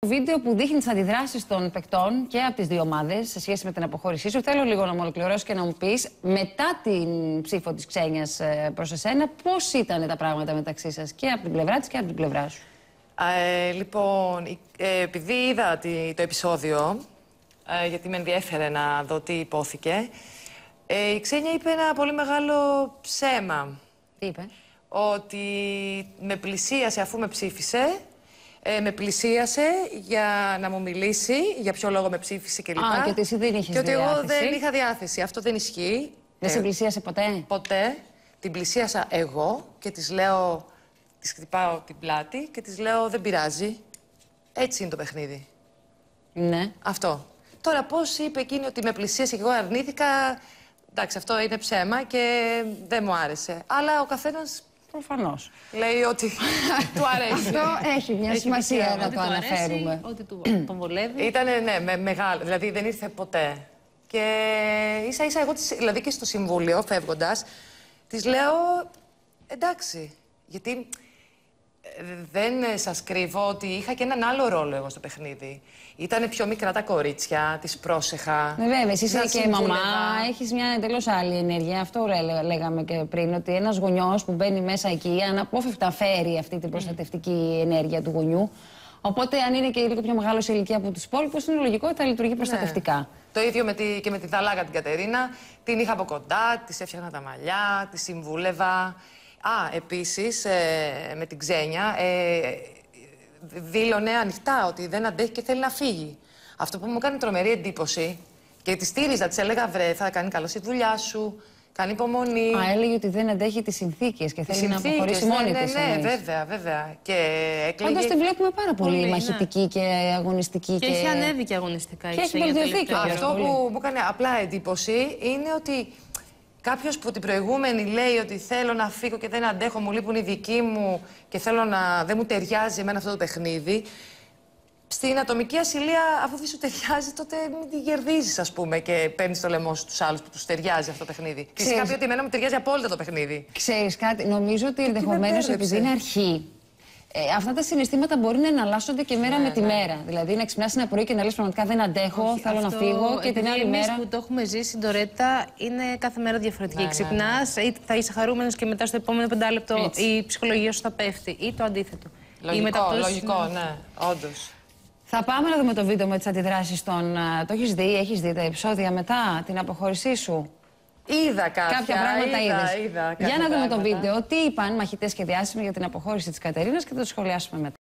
Βίντεο που δείχνει τις αντιδράσεις των παικτών και από τις δύο ομάδες σε σχέση με την αποχώρησή σου. Θέλω λίγο να μου ολοκληρώσεις και να μου πεις, μετά την ψήφο της Ξένιας προς εσένα, πώς ήταν τα πράγματα μεταξύ σας και από την πλευρά της και από την πλευρά σου. Λοιπόν, επειδή είδα το επεισόδιο, γιατί με ενδιέφερε να δω τι υπόθηκε, η Ξένια είπε ένα πολύ μεγάλο ψέμα. Τι είπε? Ότι με πλησίασε αφού με ψήφισε. Με πλησίασε για να μου μιλήσει, για ποιο λόγο με ψήφισε κλπ. Και ότι εσύ δεν είχες διάθεση. Και ότι εγώ δεν διάθεση. είχα διάθεση. Αυτό δεν ισχύει. Δεν σε πλησίασε ποτέ? Ποτέ. Την πλησίασα εγώ και της λέω, της χτυπάω την πλάτη και της λέω δεν πειράζει. Έτσι είναι το παιχνίδι. Ναι. Αυτό. Τώρα πώς είπε εκείνη ότι με πλησίασε και εγώ αρνήθηκα, εντάξει, αυτό είναι ψέμα και δεν μου άρεσε. Αλλά ο καθένας Προφανώς λέει ότι του αρέσει. Αυτό έχει μια σημασία να το αναφέρουμε. Ότι τον βολεύει. Ήτανε, ναι, μεγάλο. Δηλαδή δεν ήρθε ποτέ. Και ίσα-ίσα εγώ, δηλαδή και στο Συμβούλιο, φεύγοντας, της λέω εντάξει. Γιατί δεν σας κρύβω ότι είχα και έναν άλλο ρόλο εγώ στο παιχνίδι. Ήτανε πιο μικρά τα κορίτσια, τις πρόσεχα. Ναι, βέβαια, εσύ είσαι και μαμά, έχεις μια εντελώς άλλη ενέργεια. Αυτό λέγαμε και πριν, ότι ένας γονιός που μπαίνει μέσα εκεί αναπόφευκτα φέρει αυτή την προστατευτική ενέργεια του γονιού. Οπότε, αν είναι και λίγο πιο μεγάλο σε ηλικία από τους υπόλοιπους, είναι λογικό ότι θα λειτουργεί προστατευτικά. Ναι. Το ίδιο και με τη Δαλάγα την Κατερίνα. Την είχα από κοντά, της έφτιαχνα τα μαλλιά, τη συμβούλευα. Επίσης, με την Ξένια, δήλωνε ανοιχτά ότι δεν αντέχει και θέλει να φύγει. Αυτό που μου έκανε τρομερή εντύπωση και τη στήριζα, της έλεγα βρε, θα κάνει καλώς τη δουλειά σου, κάνει υπομονή. Έλεγε ότι δεν αντέχει τις συνθήκες και θέλει να αποχωρήσει μόνη της. Ναι, βέβαια. Και έκλαιγε. Πάντως την βλέπουμε πάρα πολύ μαχητική και αγωνιστική. Και έχει ανέβει και αγωνιστικά. Και έχει βελτιωθεί και αυτό που μου έκανε απλά εντύπωση είναι ότι κάποιος που την προηγούμενη λέει ότι θέλω να φύγω και δεν αντέχω, μου λείπουν οι δικοί μου και δεν μου ταιριάζει εμένα αυτό το παιχνίδι. Στην ατομική ασυλία, αφού δεν σου ταιριάζει, τότε μην την κερδίζεις, ας πούμε, και παίρνεις το λαιμό σου τους άλλους που τους ταιριάζει αυτό το παιχνίδι. Φυσικά πει ότι εμένα μου ταιριάζει απόλυτα το παιχνίδι. Ξέρεις κάτι, νομίζω ότι ενδεχομένως επειδή είναι αρχή, αυτά τα συναισθήματα μπορεί να εναλλάσσονται και μέρα με τη μέρα. Δηλαδή να ξυπνάς ένα πρωί και να λες πραγματικά δεν αντέχω, θέλω να φύγω και την άλλη μέρα. Που το έχουμε ζήσει, Ντορέτα, είναι κάθε μέρα διαφορετική. Ξυπνάς, ή θα είσαι χαρούμενος και μετά στο επόμενο 5 λεπτό η ψυχολογία σου θα πέφτει, ή το αντίθετο. Λογικό, ναι, όντως. Θα πάμε να δούμε το βίντεο με τις αντιδράσεις των. Το έχεις δει τα επεισόδια μετά την αποχώρησή σου? Είδα κάποια πράγματα είδα. Για να δούμε το βίντεο. Τι είπαν μαχητές και διάσημοι για την αποχώρηση της Κατερίνας και θα το σχολιάσουμε μετά.